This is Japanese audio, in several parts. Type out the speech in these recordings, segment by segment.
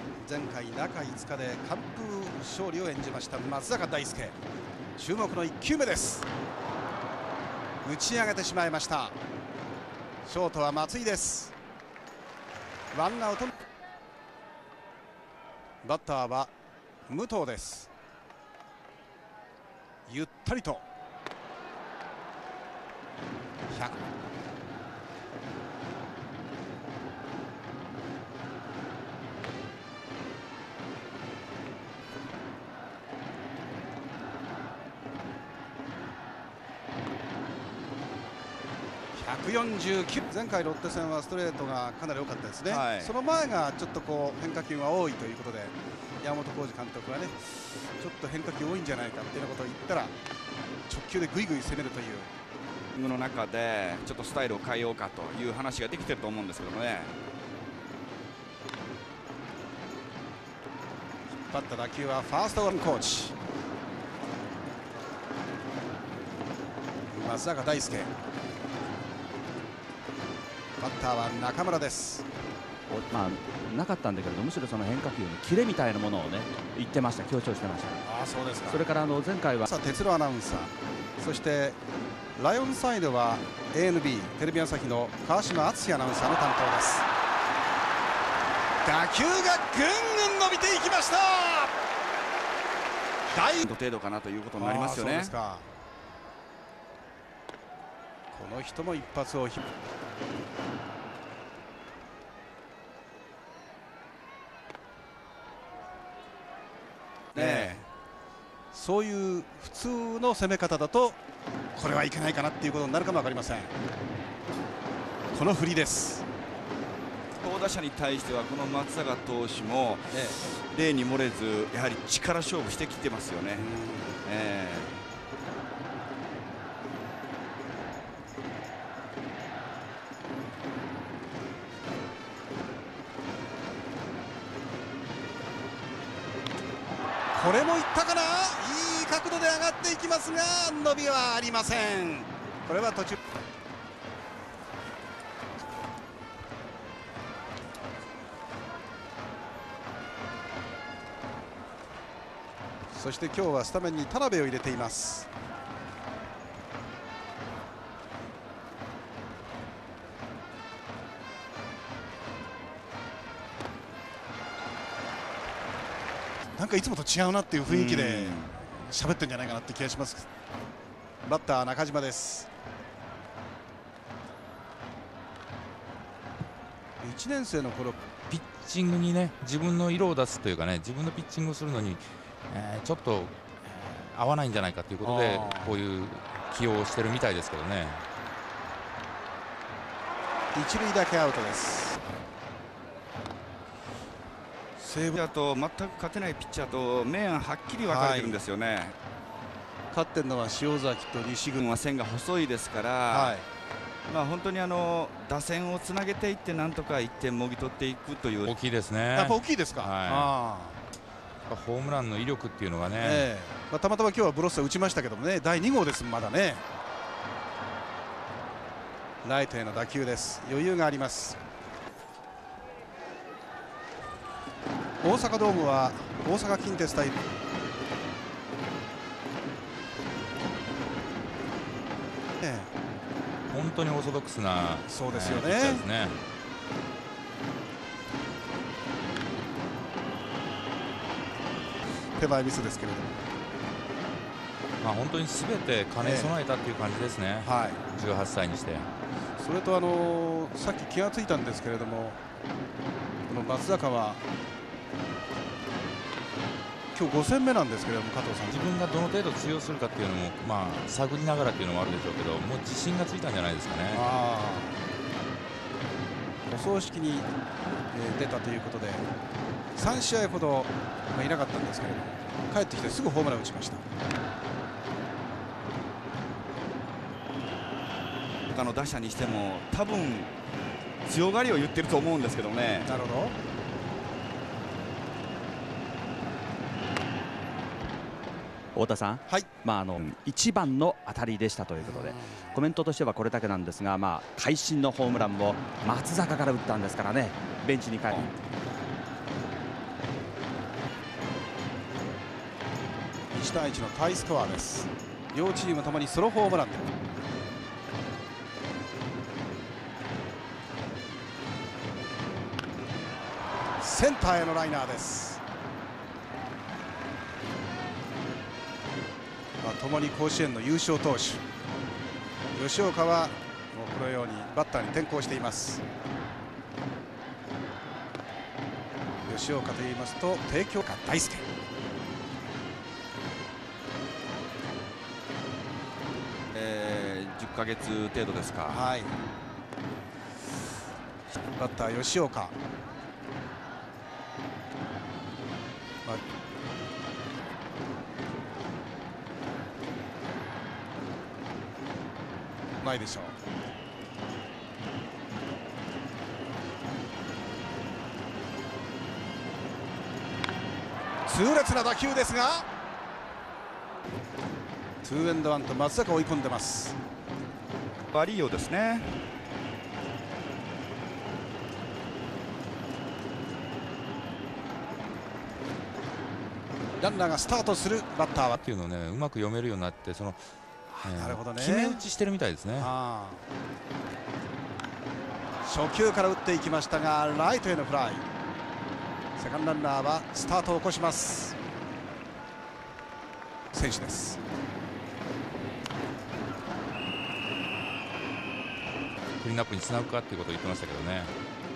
前回中5日で完封勝利を演じました松坂大輔。注目の1球目です。打ち上げてしまいました。ショートは松井です。ワンアウト。バッターは武藤です。ゆったりと100。149。前回ロッテ戦はストレートがかなり多かったですね、はい、その前がちょっとこう変化球が多いということで、山本浩二監督はね、ちょっと変化球多いんじゃないかっていうようなことを言ったら直球でぐいぐい攻めるというの中でちょっとスタイルを変えようかという話ができてると思うんですけどもね。 引っ張った打球はファーストゴロコーチ松坂大輔。バッターは中村です。 なかったんだけれど、むしろその変化球のキレみたいなものをね言ってました、強調してました。 そうですか。 それから前回は哲郎アナウンサー、そしてライオンサイドは ANB テレビ朝日の川島敦アナウンサーの担当です。打球がぐんぐん伸びていきました。 大程度かなということになりますよね。 そうですか。この人も一発をそういう普通の攻め方だとこれはいけないかなっていうことになるかも分かりません。この振りです。 好打者に対してはこの松坂投手も例に漏れずやはり力勝負してきてますよね。 これもいったかな。いい角度で上がっていきますが伸びはありません。これは途中。そして今日はスタメンに田辺を入れています。なんかいつもと違うなっていう雰囲気で喋ってるんじゃないかなって気がします。バッター中島です。1年生の頃ピッチングにね自分の色を出すというかね、自分のピッチングをするのに、ちょっと、合わないんじゃないかということでこういう起用をしてるみたいですけどね。 一塁だけアウトです。 西武だと全く勝てないピッチャーと明暗はっきり分かれてるんですよね。 勝ってるのは塩崎と西軍は線が細いですから、本当に打線をつなげていってなんとか1点もぎ取っていくという。 大きいですね。 やっぱ大きいですか。 ホームランの威力っていうのがね、 たまたま今日はブロッサー打ちましたけどもね、第2号ですまだね。ライトへの打球です。余裕があります。大阪ドームは大阪近鉄対本当にオーソドックスなそうですよね。手前ミスですけれども、 本当にすべて兼ね備えたっていう感じですね。18歳にして。 それとさっき気がついたんですけれども、この松坂は今日5戦目なんですけれども、加藤さん、 自分がどの程度通用するかっていうのも探りながらっていうのもあるでしょうけど、もう自信がついたんじゃないですかね。 お葬式に出たということで3試合ほどいなかったんですけれども、帰ってきてすぐホームラン打ちました。 他の打者にしても多分強がりを言ってると思うんですけどね。 なるほど。 太田さん、1番の当たりでしたということで、コメントとしてはこれだけなんですが、会心のホームランを松坂から打ったんですからね、ベンチに帰る。 1対1のタイスコアです。両チームともにソロホームランでセンターへのライナーです。ともに甲子園の優勝投手吉岡はもうこのようにバッターに転向しています。吉岡といいますと帝京大輔、 10ヶ月程度ですか。 はい、バッター吉岡、ないでしょう。痛烈な打球ですが2エンドワンと松坂追い込んでます。 悪いようですね。 ランナーがスタートするバッターはっていうのをねうまく読めるようになって、そのなるほどね、 決め打ちしてるみたいですね。 初球から打っていきましたがライトへのフライ。セカンドランナーはスタートを起こします。選手です。 クリーンアップにつなぐかっていうことを言ってましたけどね。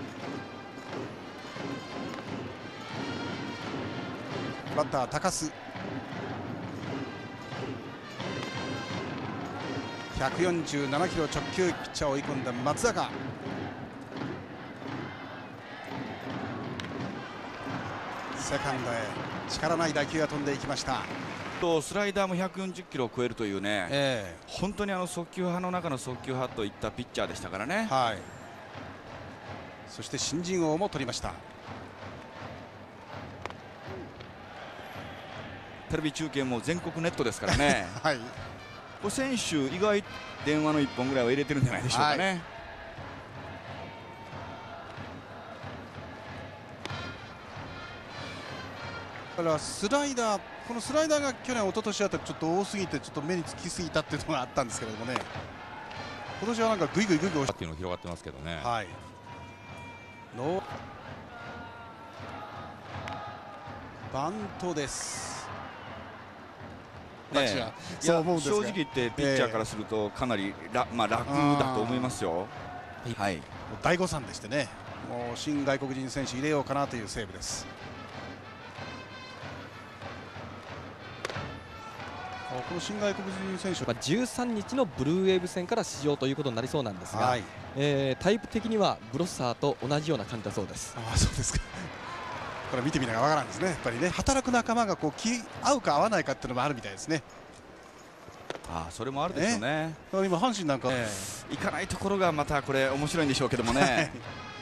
バッター高須、147キロ直球、ピッチャーを追い込んだ松坂。セカンドへ力ない打球が飛んでいきました。 スライダーも140キロを超えるというね、本当に速球派の中の速球派といったピッチャーでしたからね。 はい、そして新人王も取りました。 テレビ中継も全国ネットですからね、はい、これ選手意外電話の1本ぐらいは入れてるんじゃないでしょうかね。はい、 だからスライダー、このスライダーが去年、一昨年あたりちょっと多すぎてちょっと目につきすぎたっていうのがあったんですけれどもね、今年はなんかグイグイグイグイっていうの広がってますけどね。 はい、バントです。 正直言ってピッチャーからするとかなり楽だと思いますよ。はい、 大誤算でしてね、もう新外国人選手入れようかなというセーブです。この新外国人選手は 13日のブルーウェーブ戦から出場ということになりそうなんですが、はい、タイプ的にはブロッサーと同じような感じだそうです。 そうですか。これ見てみながらわからんですね。やっぱりね、働く仲間がこう気合うか合わないかっていうのもあるみたいですね。 それもあるでしょうね。 今阪神なんか、 行かないところがまたこれ面白いんでしょうけどもね。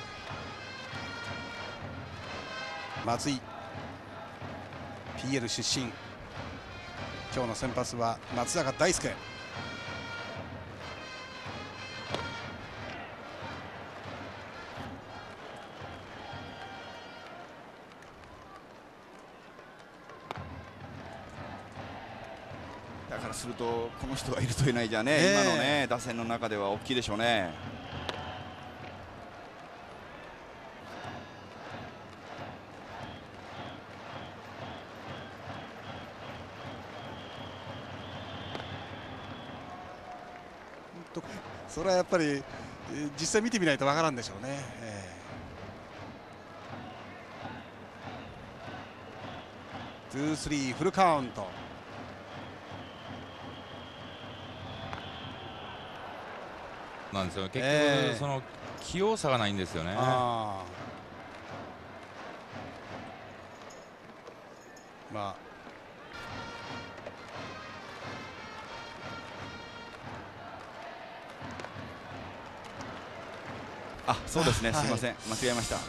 松井 PL 出身、今日の先発は松坂大輔。 だからするとこの人がいるといないじゃね、今のね打線の中では大きいでしょうね。 それはやっぱり実際見てみないとわからんでしょうね。2-3フルカウント。 なんですよ、結局、その器用さがないんですよね。 そうですね、すみません、間違えました。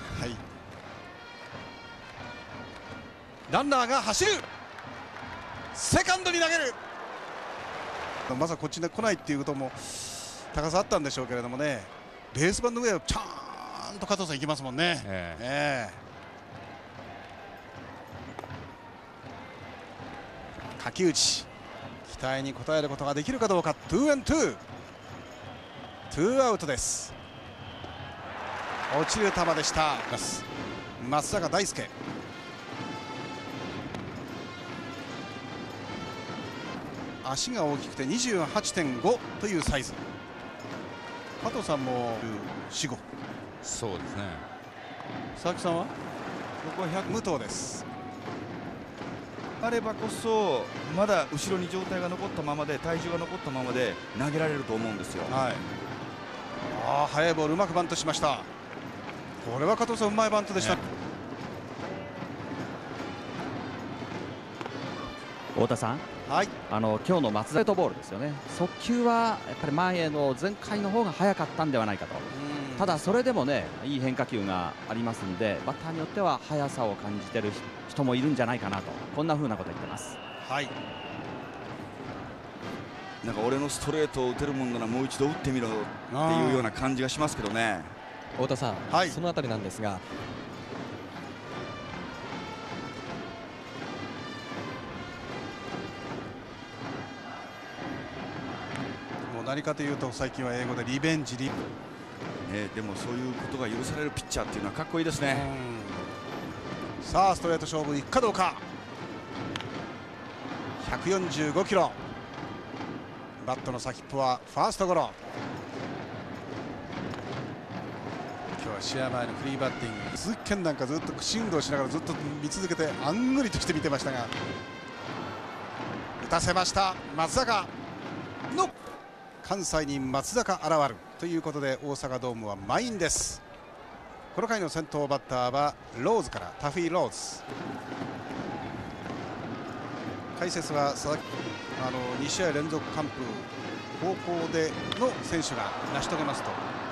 ランナーが走る、セカンドに投げる。まさかこっちに来ないっていうことも高さあったんでしょうけれどもね、ベース板の上をちゃんと加藤さん行きますもんね。 柿内、期待に応えることができるかどうか。2&2、アウトです。落ちる球でした。松坂大輔、足が大きくて 28.5 というサイズ。加藤さんも4、5。 そうですね。 佐々木さんは僕は100 武藤です。 あればこそまだ後ろに状態が残ったままで、体重が残ったままで投げられると思うんですよ。 はい、速いボールうまくバントしました。これは加藤さんうまいバントでした、 太田さん、 はい、 今日の松田とボールですよね。速球はやっぱり前への前回の方が速かったんではないかと。ただそれでもね、いい変化球がありますんで、バッターによっては速さを感じてる人もいるんじゃないかなと、こんな風なこと言ってます。 はい、 なんか俺のストレートを打てるもんならもう一度打ってみろっていうような感じがしますけどね。 太田さん、 はい、 そのあたりなんですが、 もう何かというと最近は英語でリベンジでもそういうことが許されるピッチャーっていうのはかっこいいですね。 さあストレート勝負いくかどうか。145キロ、バットの先っぽはファーストゴロ。今日は試合前のフリーバッティング、鈴木健なんかずっと口運動しながらずっと見続けてあんぐりとして見てましたが、打たせました松坂の関西に松坂現るということで、大阪ドームは満員です。この回の先頭バッターはローズからタフィー・ローズ。解説は佐々木、2試合連続完封、高校での選手が成し遂げますと